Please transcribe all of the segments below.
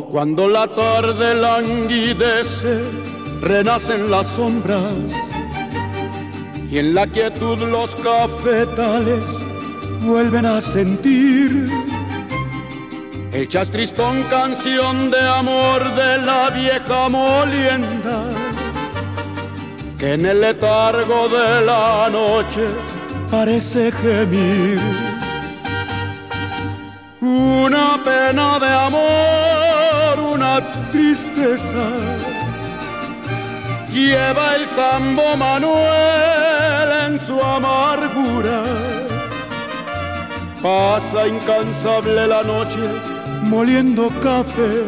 Cuando la tarde languidece, renacen las sombras y en la quietud los cafetales vuelven a sentir el chastristón, canción de amor de la vieja molienda, que en el letargo de la noche parece gemir. Una pena de amor, una tristeza, lleva el Sambo Manuel en su amargura. Pasa incansable la noche moliendo café.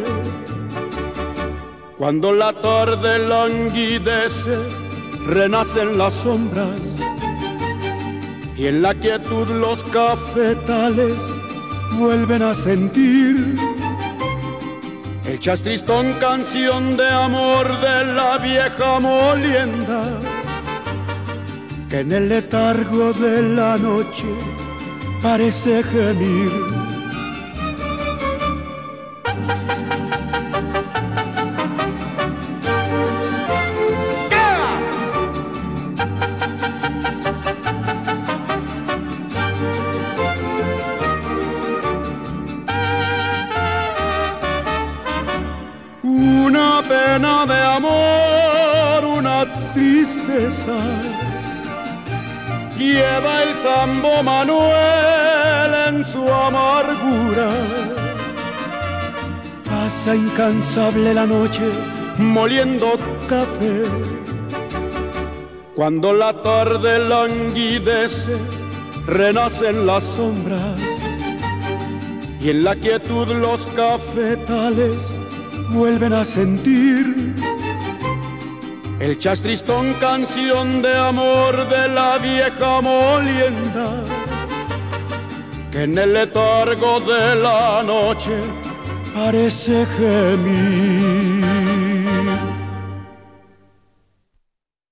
Cuando la tarde languidece, renacen las sombras y en la quietud los cafetales vuelven a sentir el chastristón, canción de amor de la vieja molienda, que en el letargo de la noche parece gemir. Una pena de amor, una tristeza, lleva el Sambo Manuel en su amargura. Pasa incansable la noche moliendo café. Cuando la tarde languidece, renacen las sombras y en la quietud los cafetales vuelven a sentir el chastristón, canción de amor de la vieja molienda, que en el letargo de la noche parece gemir.